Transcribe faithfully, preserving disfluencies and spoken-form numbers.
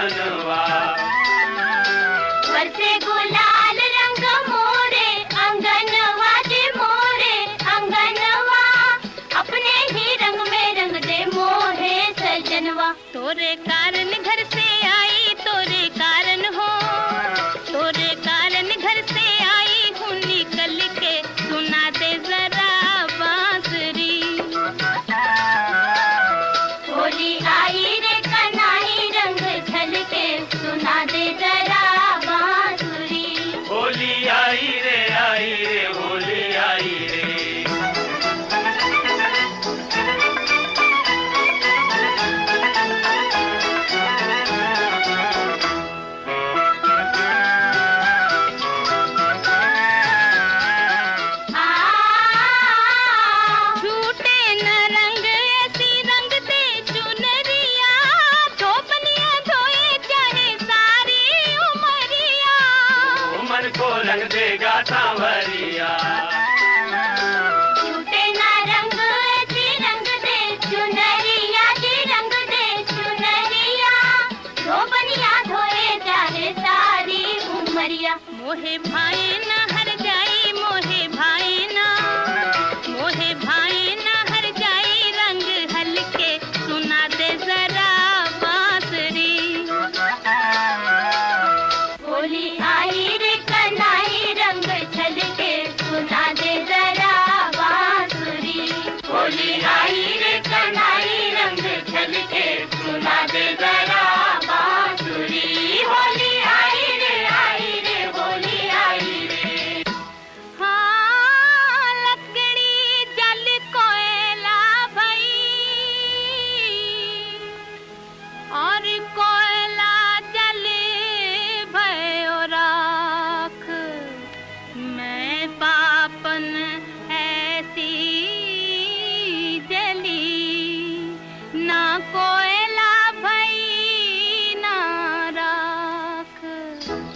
अंगनवा। बरसे गुलाल रंग मोरे अंगनवा दे मोरे अंगनवा, अपने ही रंग में रंग दे मोहे सजनवा। तोरे कारण घर से आई तोरे कारण हो, तोरे कारण घर से आई हूँ निकल के, सुना दे जरा बांसुरी। होली आई रे कन्हई रंग झलके, सुना दे जरा बांसुरी। होली आई रे आई रे होली आई रे। को रंग देगा सांवरिया, झूठे ना रंग जी रंग दे चुनरिया, जी रंग दे चुनरिया, धोबनिया धोए चाहे सारी उमरिया। मोहे भाई ना हर जाई मोहे भाई ना, मोहे भाई ना हर जाई रंग हल्के, सुना दे जरा बांसुरी। होली आई रे कन्हई रंग झलके, सुना दे जरा बांसुरी। होली आई रे कन्हई रंग झलके, सुना दे जरा बांसुरी। होली आई रे आई रे होली आई रे। हाँ लकड़ी जल कोयला भई, और कोयला जले भयो राख, मैं पापन ऐसी जली, ना कोयला भई ना राख।